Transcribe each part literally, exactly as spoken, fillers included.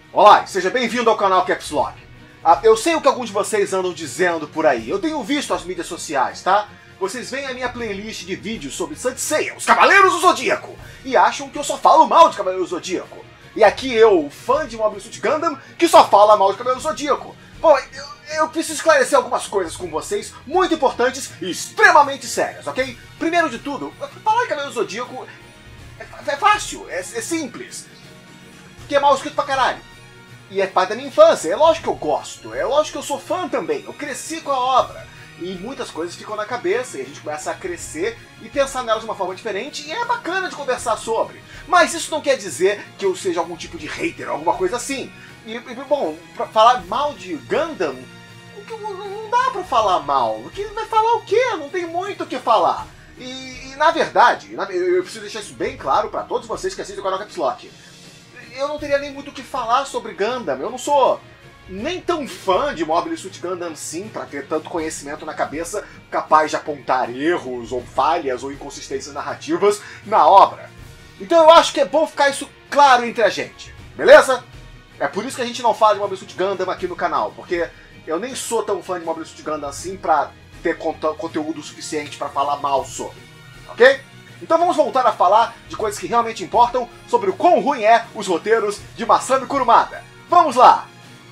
Olá, seja bem-vindo ao canal Caps Lock. Ah, eu sei o que alguns de vocês andam dizendo por aí, eu tenho visto as mídias sociais, tá? Vocês veem a minha playlist de vídeos sobre Saint Seiya, os Cavaleiros do Zodíaco, e acham que eu só falo mal de Cavaleiros do Zodíaco. E aqui eu, fã de Mobile Suit Gundam, que só fala mal de Cavaleiros do Zodíaco. Bom, eu, eu preciso esclarecer algumas coisas com vocês, muito importantes e extremamente sérias, ok? Primeiro de tudo, falar de Cavaleiros do Zodíaco é, é fácil, é, é simples. Porque é mal escrito pra caralho. E é parte da minha infância, é lógico que eu gosto, é lógico que eu sou fã também, eu cresci com a obra. E muitas coisas ficam na cabeça e a gente começa a crescer e pensar nelas de uma forma diferente e é bacana de conversar sobre. Mas isso não quer dizer que eu seja algum tipo de hater ou alguma coisa assim. E, e bom, pra falar mal de Gundam, não dá pra falar mal. Porque vai falar o quê? Não tem muito o que falar. E, e na verdade, eu preciso deixar isso bem claro pra todos vocês que assistem o canal Caps Lock. Eu não teria nem muito o que falar sobre Gundam. Eu não sou nem tão fã de Mobile Suit Gundam assim, pra ter tanto conhecimento na cabeça capaz de apontar erros, ou falhas, ou inconsistências narrativas na obra. Então eu acho que é bom ficar isso claro entre a gente, beleza? É por isso que a gente não fala de Mobile Suit Gundam aqui no canal, porque eu nem sou tão fã de Mobile Suit Gundam assim pra ter conteúdo suficiente pra falar mal sobre, ok? Então vamos voltar a falar de coisas que realmente importam sobre o quão ruim é os roteiros de Masami Kurumada. Vamos lá!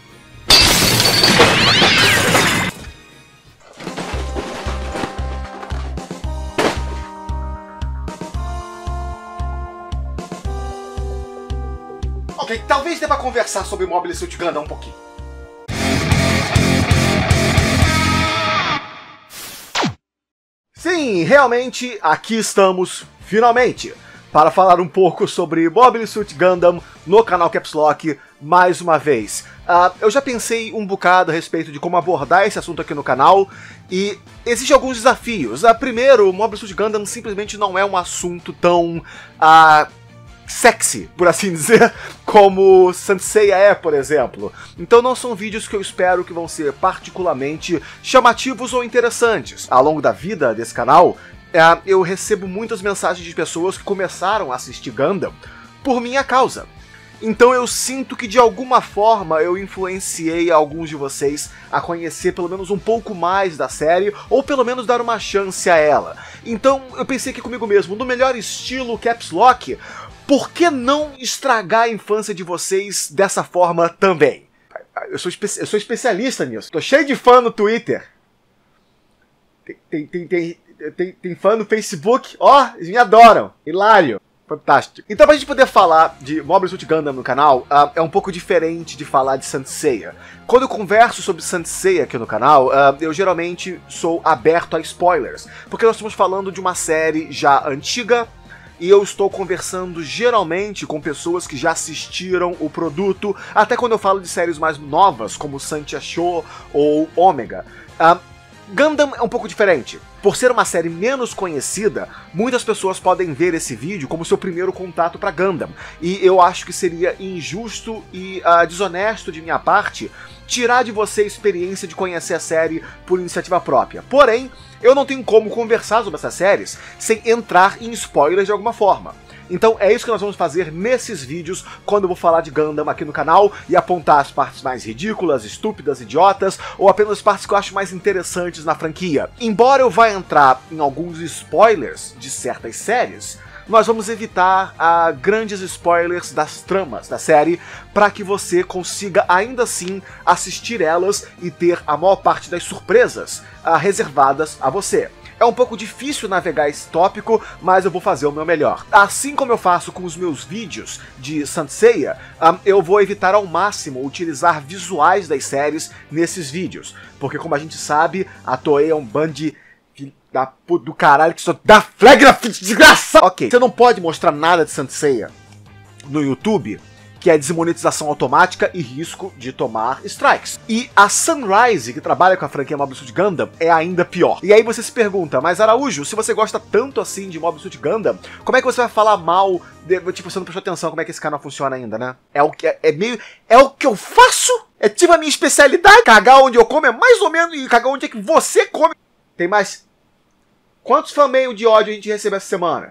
Ok, talvez dê pra conversar sobre Mobile Suit Gundam um pouquinho. Sim, realmente, aqui estamos, finalmente, para falar um pouco sobre Mobile Suit Gundam no canal Caps Lock mais uma vez. Uh, eu já pensei um bocado a respeito de como abordar esse assunto aqui no canal, e existem alguns desafios. Uh, primeiro, Mobile Suit Gundam simplesmente não é um assunto tão uh, sexy, por assim dizer, como Saint Seiya é, por exemplo. Então não são vídeos que eu espero que vão ser particularmente chamativos ou interessantes. Ao longo da vida desse canal, uh, eu recebo muitas mensagens de pessoas que começaram a assistir Gundam por minha causa. Então eu sinto que de alguma forma eu influenciei alguns de vocês a conhecer pelo menos um pouco mais da série, ou pelo menos dar uma chance a ela. Então eu pensei aqui comigo mesmo, no melhor estilo Caps Lock, por que não estragar a infância de vocês dessa forma também? Eu sou, espe eu sou especialista nisso, tô cheio de fã no Twitter. Tem, tem, tem, tem, tem, tem fã no Facebook, ó, oh, eles me adoram, hilário. Fantástico. Então, pra gente poder falar de Mobile Suit Gundam no canal, uh, é um pouco diferente de falar de Saint Seiya. Quando eu converso sobre Saint Seiya aqui no canal, uh, eu geralmente sou aberto a spoilers, porque nós estamos falando de uma série já antiga, e eu estou conversando geralmente com pessoas que já assistiram o produto, até quando eu falo de séries mais novas, como Saint Show ou Omega. Uh, Gundam é um pouco diferente. Por ser uma série menos conhecida, muitas pessoas podem ver esse vídeo como seu primeiro contato para Gundam. E eu acho que seria injusto e uh, desonesto de minha parte tirar de você a experiência de conhecer a série por iniciativa própria. Porém, eu não tenho como conversar sobre essas séries sem entrar em spoilers de alguma forma. Então é isso que nós vamos fazer nesses vídeos quando eu vou falar de Gundam aqui no canal e apontar as partes mais ridículas, estúpidas, idiotas, ou apenas as partes que eu acho mais interessantes na franquia. Embora eu vá entrar em alguns spoilers de certas séries, nós vamos evitar uh, grandes spoilers das tramas da série para que você consiga ainda assim assistir elas e ter a maior parte das surpresas uh, reservadas a você. É um pouco difícil navegar esse tópico, mas eu vou fazer o meu melhor. Assim como eu faço com os meus vídeos de Saint Seiya, um, eu vou evitar ao máximo utilizar visuais das séries nesses vídeos. Porque como a gente sabe, a Toei é um bando de da puta do caralho que só dá flagra, desgraça! Ok, você não pode mostrar nada de Saint Seiya no YouTube, que é desmonetização automática e risco de tomar strikes. E a Sunrise, que trabalha com a franquia Mobile Suit Gundam, é ainda pior. E aí você se pergunta, mas Araújo, se você gosta tanto assim de Mobile Suit Gundam, como é que você vai falar mal, de, tipo, você não prestou atenção como é que esse canal funciona ainda, né? É o que é, é meio... é o que eu faço? É tipo a minha especialidade? Cagar onde eu como é mais ou menos, e cagar onde é que você come. Tem mais... Quantos fan-mail de ódio a gente recebeu essa semana?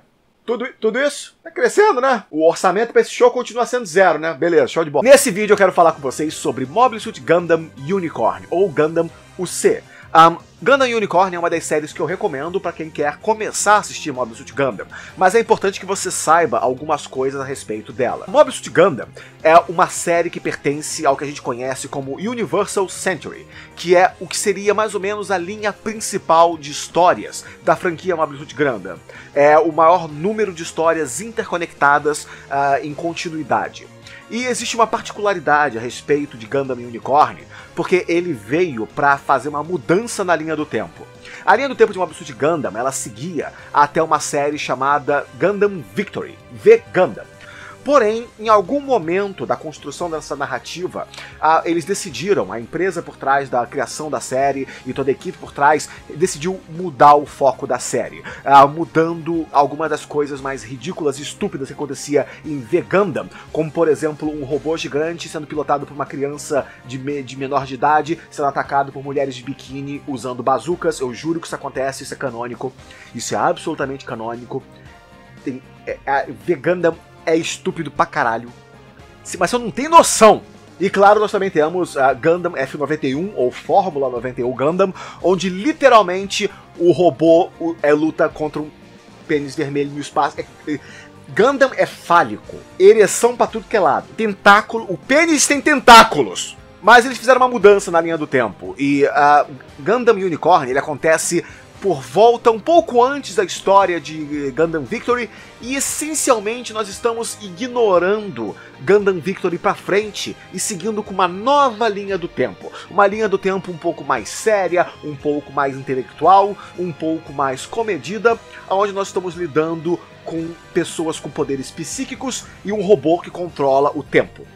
Tudo, tudo isso tá crescendo, né? O orçamento pra esse show continua sendo zero, né? Beleza, show de bola. Nesse vídeo eu quero falar com vocês sobre Mobile Suit Gundam Unicorn, ou Gundam U C. Um, Gundam Unicorn é uma das séries que eu recomendo para quem quer começar a assistir Mobile Suit Gundam, mas é importante que você saiba algumas coisas a respeito dela. Mobile Suit Gundam é uma série que pertence ao que a gente conhece como Universal Century, que é o que seria mais ou menos a linha principal de histórias da franquia Mobile Suit Gundam. É o maior número de histórias interconectadas uh, em continuidade. E existe uma particularidade a respeito de Gundam Unicorn, porque ele veio para fazer uma mudança na linha do tempo. A linha do tempo de Mobile Suit Gundam, ela seguia até uma série chamada Gundam Victory, V Gundam. Porém, em algum momento da construção dessa narrativa, uh, eles decidiram, a empresa por trás da criação da série e toda a equipe por trás, decidiu mudar o foco da série, uh, mudando algumas das coisas mais ridículas e estúpidas que acontecia em V Gundam, como por exemplo um robô gigante sendo pilotado por uma criança de, me de menor de idade, sendo atacado por mulheres de biquíni usando bazucas. Eu juro que isso acontece, isso é canônico, isso é absolutamente canônico. Tem, é, é, V Gundam é estúpido pra caralho, mas você não tem noção. E claro, nós também temos a Gundam F noventa e um, ou Fórmula noventa e um Gundam, onde literalmente o robô é, luta contra um pênis vermelho no espaço. É, é, Gundam é fálico, ereção pra tudo que é lado, tentáculo, o pênis tem tentáculos. Mas eles fizeram uma mudança na linha do tempo, e a uh, Gundam Unicorn, ele acontece por volta um pouco antes da história de Gundam Victory, e essencialmente nós estamos ignorando Gundam Victory pra frente e seguindo com uma nova linha do tempo. Uma linha do tempo um pouco mais séria, um pouco mais intelectual, um pouco mais comedida, onde nós estamos lidando com pessoas com poderes psíquicos e um robô que controla o tempo.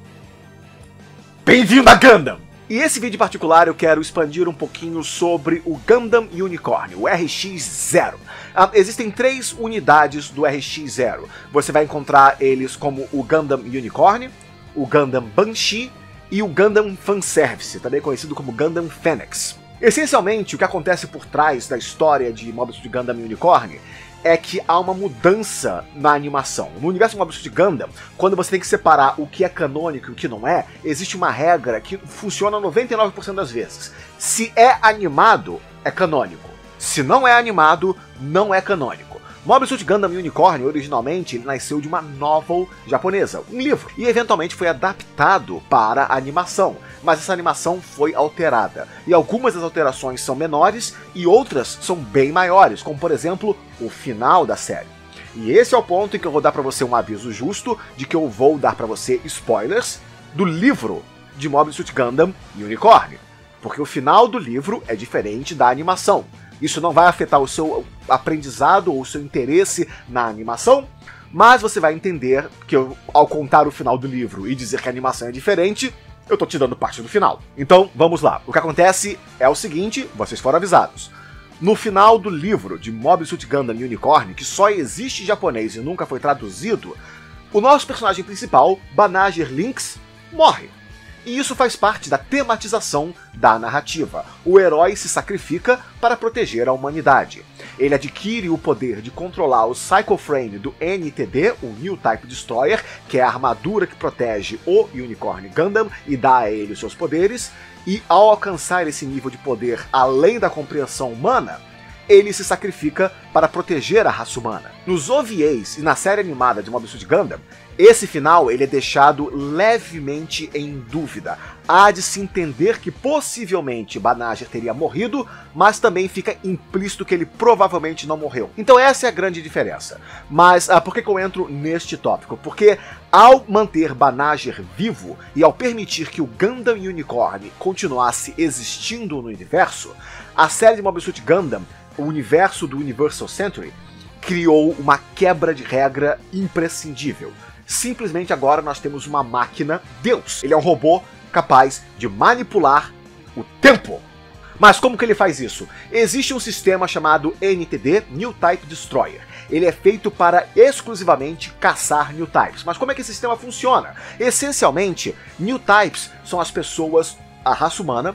Bem-vindo a Gundam! E esse vídeo em particular eu quero expandir um pouquinho sobre o Gundam Unicorn, o R X zero. Ah, existem três unidades do R X zero. Você vai encontrar eles como o Gundam Unicorn, o Gundam Banshee e o Gundam Fanservice, também conhecido como Gundam Phoenix. Essencialmente, o que acontece por trás da história de Mobile Suit Gundam Unicorn é que há uma mudança na animação. No universo de Mobile Suit Gundam, quando você tem que separar o que é canônico e o que não é, existe uma regra que funciona noventa e nove por cento das vezes. Se é animado, é canônico. Se não é animado, não é canônico. Mobile Suit Gundam Unicorn, originalmente, ele nasceu de uma novel japonesa, um livro, e eventualmente foi adaptado para a animação, mas essa animação foi alterada. E algumas das alterações são menores e outras são bem maiores, como por exemplo, o final da série. E esse é o ponto em que eu vou dar para você um aviso justo de que eu vou dar para você spoilers do livro de Mobile Suit Gundam Unicorn, porque o final do livro é diferente da animação. Isso não vai afetar o seu aprendizado ou o seu interesse na animação, mas você vai entender que eu, ao contar o final do livro e dizer que a animação é diferente, eu tô te dando parte do final. Então, vamos lá. O que acontece é o seguinte, vocês foram avisados. No final do livro de Mobile Suit Gundam Unicorn, que só existe em japonês e nunca foi traduzido, o nosso personagem principal, Banagher Lynx, morre. E isso faz parte da tematização da narrativa. O herói se sacrifica para proteger a humanidade. Ele adquire o poder de controlar o Psycho Frame do N T D, o New Type Destroyer, que é a armadura que protege o Unicorn Gundam e dá a ele os seus poderes, e ao alcançar esse nível de poder além da compreensão humana, ele se sacrifica para proteger a raça humana. Nos O V As e na série animada de Mobile Suit Gundam, esse final ele é deixado levemente em dúvida. Há de se entender que possivelmente Banagher teria morrido, mas também fica implícito que ele provavelmente não morreu. Então essa é a grande diferença. Mas ah, por que, que eu entro neste tópico? Porque ao manter Banagher vivo e ao permitir que o Gundam Unicorn continuasse existindo no universo, a série de Mobile Suit Gundam, o universo do Universal Century, criou uma quebra de regra imprescindível. Simplesmente agora nós temos uma máquina Deus. Ele é um robô capaz de manipular o tempo. Mas como que ele faz isso? Existe um sistema chamado N T D, New Type Destroyer. Ele é feito para exclusivamente caçar New Types. Mas como é que esse sistema funciona? Essencialmente, New Types são as pessoas, a raça humana,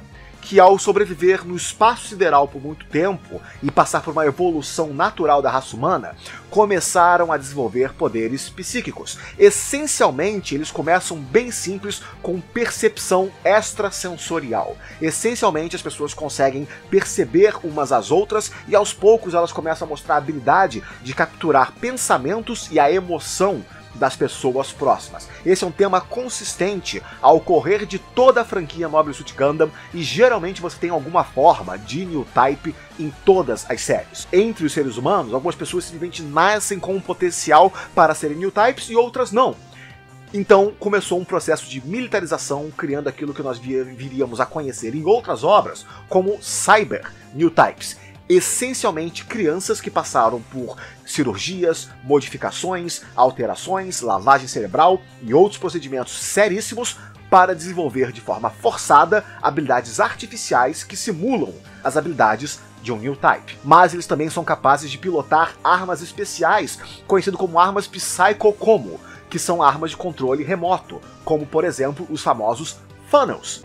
que ao sobreviver no espaço sideral por muito tempo e passar por uma evolução natural da raça humana, começaram a desenvolver poderes psíquicos. Essencialmente, eles começam bem simples com percepção extrasensorial. Essencialmente, as pessoas conseguem perceber umas às outras e aos poucos elas começam a mostrar a habilidade de capturar pensamentos e a emoção das pessoas próximas. Esse é um tema consistente ao correr de toda a franquia Mobile Suit Gundam e geralmente você tem alguma forma de New Type em todas as séries. Entre os seres humanos, algumas pessoas simplesmente nascem com um potencial para serem New Types e outras não. Então começou um processo de militarização, criando aquilo que nós viríamos a conhecer em outras obras como Cyber New Types. Essencialmente crianças que passaram por cirurgias, modificações, alterações, lavagem cerebral e outros procedimentos seríssimos para desenvolver de forma forçada habilidades artificiais que simulam as habilidades de um New Type. Mas eles também são capazes de pilotar armas especiais, conhecido como armas Psycho-Como, que são armas de controle remoto, como por exemplo os famosos Funnels.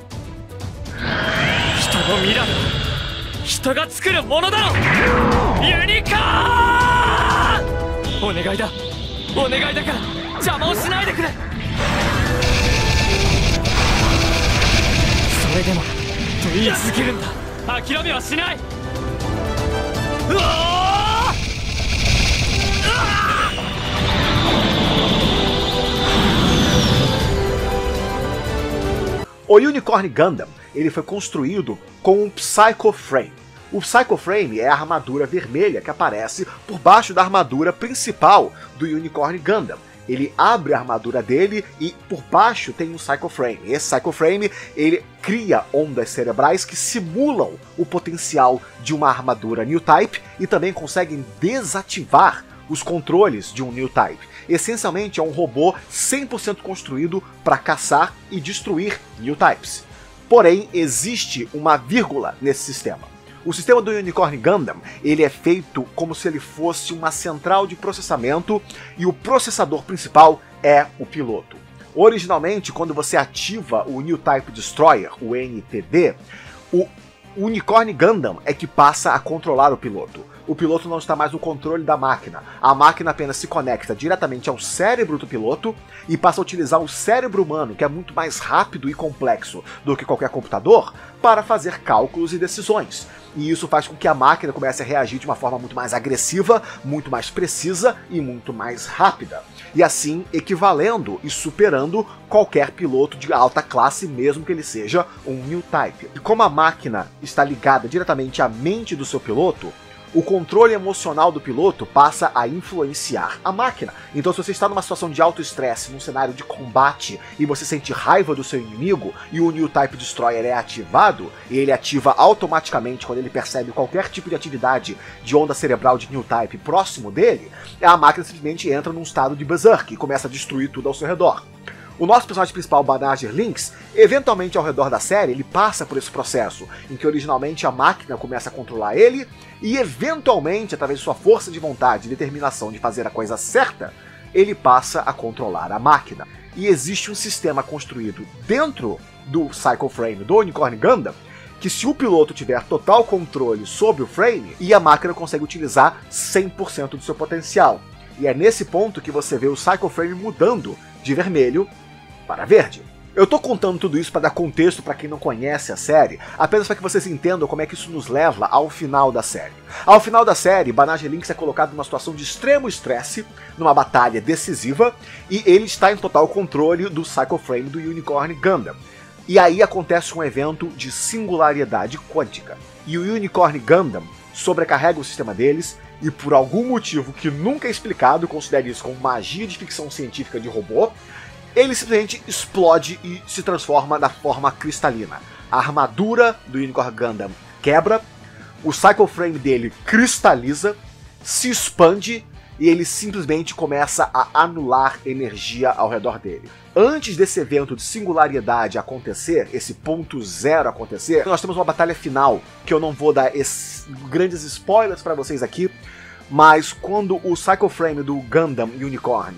人が作るものだろユニカーンお願いだお願いだから邪魔をしないでくれそれでもと言い続けるんだ諦めはしないうわ O Unicorn Gundam ele foi construído com um Psycho Frame. O Psycho Frame é a armadura vermelha que aparece por baixo da armadura principal do Unicorn Gundam. Ele abre a armadura dele e por baixo tem um Psycho Frame. Esse Psycho Frame ele cria ondas cerebrais que simulam o potencial de uma armadura New Type e também conseguem desativar os controles de um New Type. Essencialmente é um robô cem por cento construído para caçar e destruir New Types. Porém, existe uma vírgula nesse sistema. O sistema do Unicorn Gundam ele é feito como se ele fosse uma central de processamento e o processador principal é o piloto. Originalmente, quando você ativa o New Type Destroyer, o N T D, o Unicorn Gundam é que passa a controlar o piloto. O piloto não está mais no controle da máquina. A máquina apenas se conecta diretamente ao cérebro do piloto e passa a utilizar o cérebro humano, que é muito mais rápido e complexo do que qualquer computador, para fazer cálculos e decisões. E isso faz com que a máquina comece a reagir de uma forma muito mais agressiva, muito mais precisa e muito mais rápida. E assim, equivalendo e superando qualquer piloto de alta classe, mesmo que ele seja um New Type. E como a máquina está ligada diretamente à mente do seu piloto, o controle emocional do piloto passa a influenciar a máquina. Então se você está numa situação de alto estresse, num cenário de combate, e você sente raiva do seu inimigo, e o New Type Destroyer é ativado, e ele ativa automaticamente quando ele percebe qualquer tipo de atividade de onda cerebral de New Type próximo dele, a máquina simplesmente entra num estado de berserk e começa a destruir tudo ao seu redor. O nosso personagem principal, Banagher Lynx, eventualmente ao redor da série, ele passa por esse processo, em que originalmente a máquina começa a controlar ele, e eventualmente, através de sua força de vontade e determinação de fazer a coisa certa, ele passa a controlar a máquina. E existe um sistema construído dentro do Psycho Frame do Unicorn Gundam, que se o piloto tiver total controle sobre o frame, e a máquina consegue utilizar cem por cento do seu potencial. E é nesse ponto que você vê o Psycho Frame mudando de vermelho para verde. Eu tô contando tudo isso para dar contexto para quem não conhece a série, apenas para que vocês entendam como é que isso nos leva ao final da série. Ao final da série, Banagher Lynx é colocado numa situação de extremo estresse, numa batalha decisiva, e ele está em total controle do Psycho Frame do Unicorn Gundam. E aí acontece um evento de singularidade quântica. E o Unicorn Gundam sobrecarrega o sistema deles, e por algum motivo que nunca é explicado, considere isso como magia de ficção científica de robô, ele simplesmente explode e se transforma na forma cristalina. A armadura do Unicorn Gundam quebra, o Psycho Frame dele cristaliza, se expande e ele simplesmente começa a anular energia ao redor dele. Antes desse evento de singularidade acontecer, esse ponto zero acontecer, nós temos uma batalha final, que eu não vou dar esses grandes spoilers para vocês aqui, mas quando o Psycho Frame do Gundam Unicorn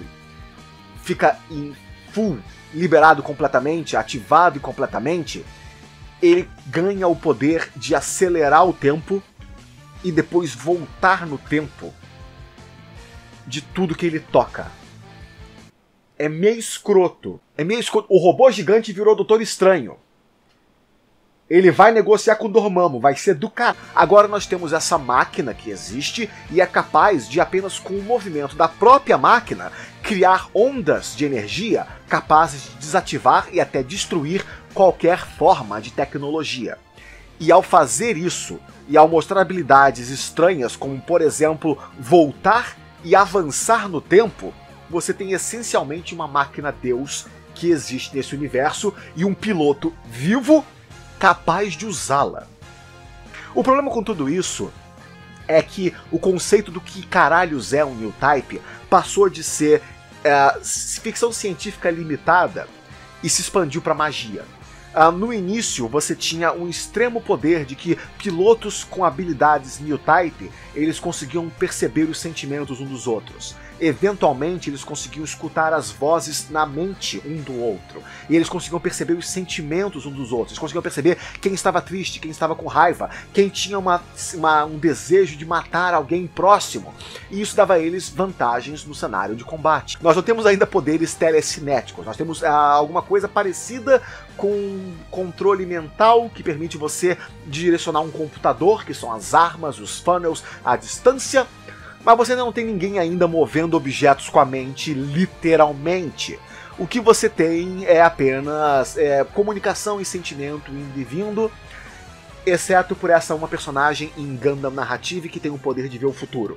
fica em full, liberado completamente, ativado completamente, ele ganha o poder de acelerar o tempo e depois voltar no tempo de tudo que ele toca. É meio escroto. É meio escroto. O robô gigante virou Doutor Estranho. Ele vai negociar com o Dormammu, vai ser do cara. Agora nós temos essa máquina que existe e é capaz de, apenas com o movimento da própria máquina, criar ondas de energia capazes de desativar e até destruir qualquer forma de tecnologia. E ao fazer isso, e ao mostrar habilidades estranhas, como por exemplo, voltar e avançar no tempo, você tem essencialmente uma máquina Deus que existe nesse universo e um piloto vivo capaz de usá-la. O problema com tudo isso é que o conceito do que caralhos é um New Type passou de ser uh, ficção científica limitada e se expandiu para magia. Uh, no início, você tinha um extremo poder de que pilotos com habilidades New Type, eles conseguiam perceber os sentimentos uns dos outros. Eventualmente, eles conseguiam escutar as vozes na mente um do outro. E eles conseguiam perceber os sentimentos uns dos outros. Eles conseguiam perceber quem estava triste, quem estava com raiva, quem tinha uma, uma, um desejo de matar alguém próximo. E isso dava a eles vantagens no cenário de combate. Nós não temos ainda poderes telecinéticos. Nós temos ah, alguma coisa parecida com controle mental que permite você direcionar um computador, que são as armas, os funnels, à distância. Mas você não tem ninguém ainda movendo objetos com a mente, literalmente. O que você tem é apenas é, comunicação e sentimento indo e vindo, exceto por essa uma personagem em Gundam Narrative que tem o poder de ver o futuro.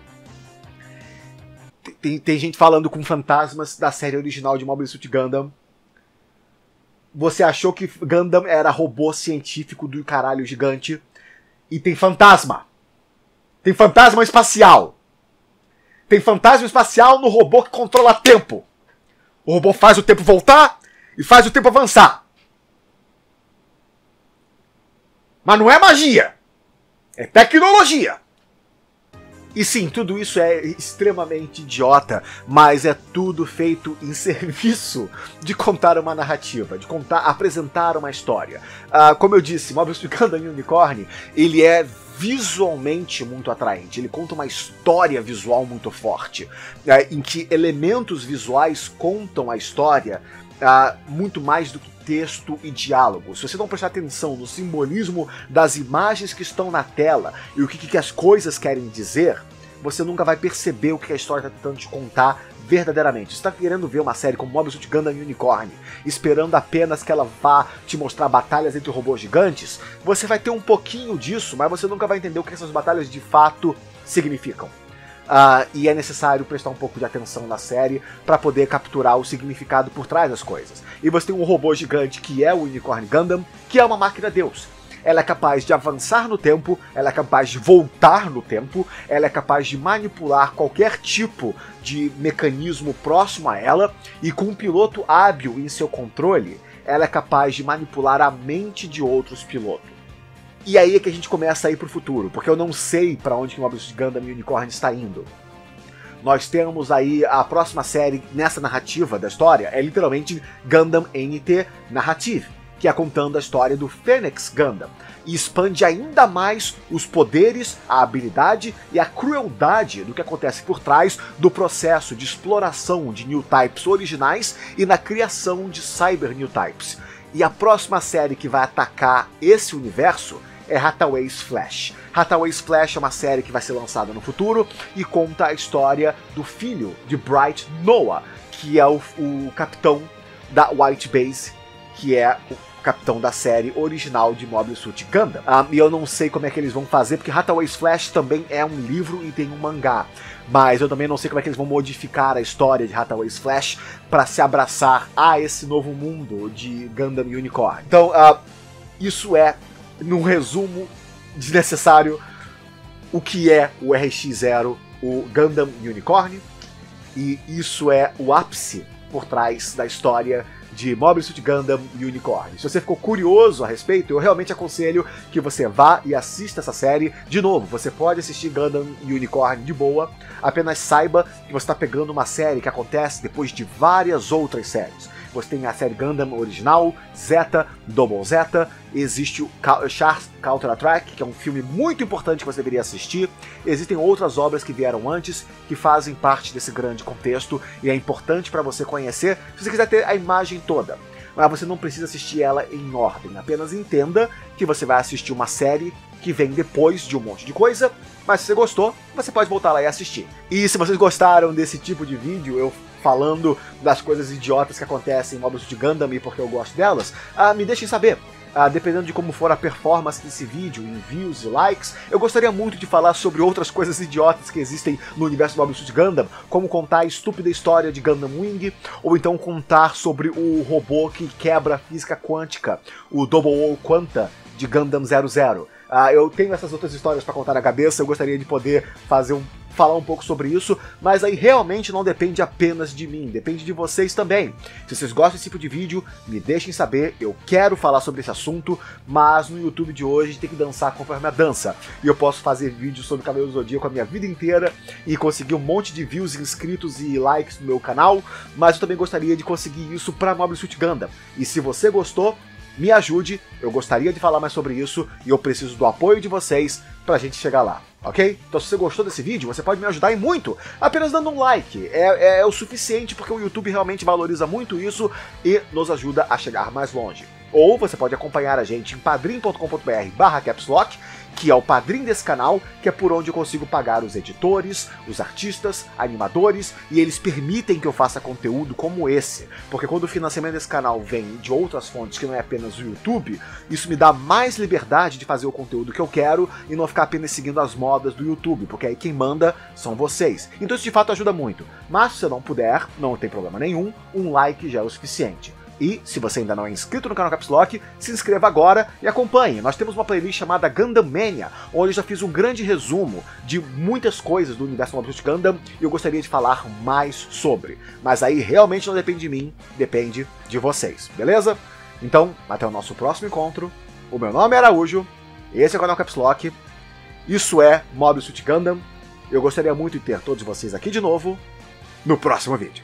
Tem, tem gente falando com fantasmas da série original de Mobile Suit Gundam. Você achou que Gundam era robô científico do caralho gigante, e tem fantasma. Tem fantasma espacial. Tem fantasma espacial no robô que controla tempo. O robô faz o tempo voltar e faz o tempo avançar. Mas não é magia. É tecnologia. E sim, tudo isso é extremamente idiota, mas é tudo feito em serviço de contar uma narrativa, de contar, apresentar uma história. Uh, como eu disse, Mobile Suit Gundam Unicorn, ele é visualmente muito atraente, ele conta uma história visual muito forte, uh, em que elementos visuais contam a história uh, muito mais do que texto e diálogo. Se você não prestar atenção no simbolismo das imagens que estão na tela e o que, que as coisas querem dizer, você nunca vai perceber o que a história está tentando te contar verdadeiramente. Você está querendo ver uma série como Mobile Suit Gundam Unicorn, esperando apenas que ela vá te mostrar batalhas entre robôs gigantes, você vai ter um pouquinho disso, mas você nunca vai entender o que essas batalhas de fato significam. Uh, e é necessário prestar um pouco de atenção na série para poder capturar o significado por trás das coisas. E você tem um robô gigante que é o Unicorn Gundam, que é uma máquina Deus. Ela é capaz de avançar no tempo, ela é capaz de voltar no tempo, ela é capaz de manipular qualquer tipo de mecanismo próximo a ela, e com um piloto hábil em seu controle, ela é capaz de manipular a mente de outros pilotos. E aí é que a gente começa a ir pro futuro, porque eu não sei para onde que o Mobile Suit Gundam Unicorn está indo. Nós temos aí a próxima série nessa narrativa da história, é literalmente Gundam N T Narrative, que é contando a história do Phoenix Gundam, e expande ainda mais os poderes, a habilidade e a crueldade do que acontece por trás do processo de exploração de New Types originais e na criação de Cyber New Types. E a próxima série que vai atacar esse universo é Hathaway's Flash. Hathaway's Flash é uma série que vai ser lançada no futuro e conta a história do filho de Bright Noah, que é o, o capitão da White Base, que é o capitão da série original de Mobile Suit Gundam. Um, e eu não sei como é que eles vão fazer, porque Hathaway's Flash também é um livro e tem um mangá. Mas eu também não sei como é que eles vão modificar a história de Hathaway's Flash para se abraçar a esse novo mundo de Gundam Unicorn. Então, uh, isso é, num resumo desnecessário, o que é o R X zero, o Gundam Unicorn, e isso é o ápice por trás da história de Mobile Suit Gundam Unicorn. Se você ficou curioso a respeito, eu realmente aconselho que você vá e assista essa série. De novo, você pode assistir Gundam Unicorn de boa, apenas saiba que você está pegando uma série que acontece depois de várias outras séries. você tem a série Gundam original, Zeta, Double Zeta, existe o Char's Counter-Attack, que é um filme muito importante que você deveria assistir, existem outras obras que vieram antes, que fazem parte desse grande contexto, e é importante para você conhecer, se você quiser ter a imagem toda. Mas você não precisa assistir ela em ordem, apenas entenda que você vai assistir uma série que vem depois de um monte de coisa, mas se você gostou, você pode voltar lá e assistir. E se vocês gostaram desse tipo de vídeo, eu falando das coisas idiotas que acontecem em Mobile Suit Gundam e porque eu gosto delas, ah, me deixem saber. Ah, dependendo de como for a performance desse vídeo, em views e likes, eu gostaria muito de falar sobre outras coisas idiotas que existem no universo Mobile Suit Gundam, como contar a estúpida história de Gundam Wing, ou então contar sobre o robô que quebra a física quântica, o Double O Quanta de Gundam zero zero. Ah, eu tenho essas outras histórias para contar na cabeça, eu gostaria de poder fazer um falar um pouco sobre isso, mas aí realmente não depende apenas de mim, depende de vocês também. Se vocês gostam desse tipo de vídeo, me deixem saber, eu quero falar sobre esse assunto, mas no YouTube de hoje tem que dançar conforme a dança. E eu posso fazer vídeos sobre o Cavaleiro do Zodíaco a minha vida inteira e conseguir um monte de views, inscritos e likes no meu canal, mas eu também gostaria de conseguir isso para Mobile Suit Gundam. E se você gostou, me ajude, eu gostaria de falar mais sobre isso e eu preciso do apoio de vocês pra gente chegar lá, ok? Então se você gostou desse vídeo, você pode me ajudar em muito, apenas dando um like, é, é o suficiente porque o YouTube realmente valoriza muito isso e nos ajuda a chegar mais longe. Ou você pode acompanhar a gente em padrim ponto com ponto br barra capslock, que é o padrinho desse canal, que é por onde eu consigo pagar os editores, os artistas, animadores, e eles permitem que eu faça conteúdo como esse. Porque quando o financiamento desse canal vem de outras fontes que não é apenas o YouTube, isso me dá mais liberdade de fazer o conteúdo que eu quero e não ficar apenas seguindo as modas do YouTube, porque aí quem manda são vocês. Então isso de fato ajuda muito. Mas se você não puder, não tem problema nenhum, um like já é o suficiente. E, se você ainda não é inscrito no canal Capslock, se inscreva agora e acompanhe. Nós temos uma playlist chamada Gundam Mania, onde eu já fiz um grande resumo de muitas coisas do universo Mobile Suit Gundam e eu gostaria de falar mais sobre. Mas aí realmente não depende de mim, depende de vocês, beleza? Então, até o nosso próximo encontro. O meu nome é Araújo, esse é o canal Capslock, isso é Mobile Suit Gundam. Eu gostaria muito de ter todos vocês aqui de novo no próximo vídeo.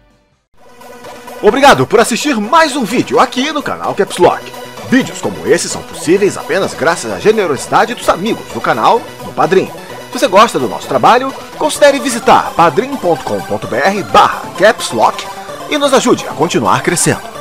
Obrigado por assistir mais um vídeo aqui no canal Capslock. Vídeos como esse são possíveis apenas graças à generosidade dos amigos do canal no Padrim. Se você gosta do nosso trabalho, considere visitar padrim ponto com ponto br barra capslock e nos ajude a continuar crescendo.